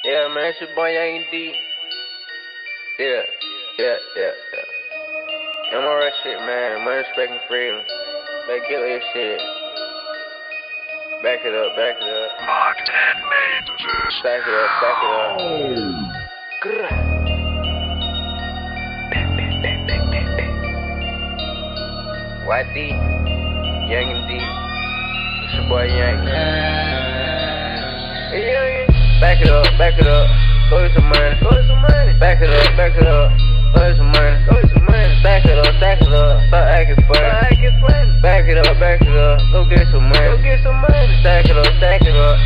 Yeah, man, it's your boy Young D. Yeah. I'm all right shit, man. Money, respect, and freedom. Better get this shit. Back it up. Locked and made this. Back it up. Grr. YD, Young and D. It's your boy Young. Hey, Young. Back it up. Go get some money. Back it up. Go get some money. Back it up. Start acting funny. Back it up. Go get some money. Stack it up. Back it up.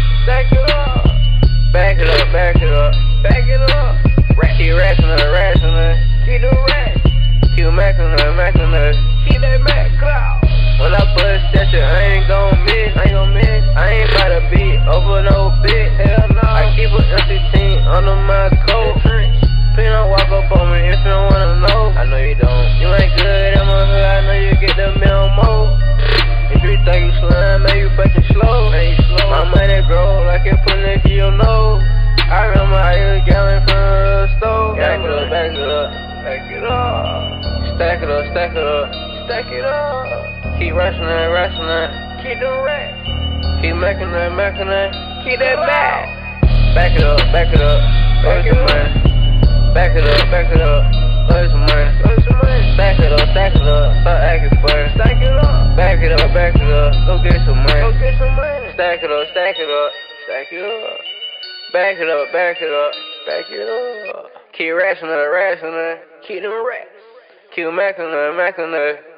Keep rationing. Keep the rats. Keep macking her. Keep that Mac cloud. When I bust that shit, I ain't gon' miss. I ain't about to beat over no bitch. Hell no. I keep an MC under my coat. Please don't walk up on me if you don't wanna know. I know you don't. You ain't good at my hood. I know you get the memo. If you think you slime, man, you fucking slow. My money grow like it put it to your nose. I remember how you was gallon from the store. Back it up. Stack it up. Keep rationing. Keep them racks. Keep making that. Keep that back. Back it up. Go get some money. Back it up. Go get some money. Stack it up. Start acting funny. Back it up. Go get some money. Stack it up. Back it up. Keep rationing. Keep them racks. Keep macking her.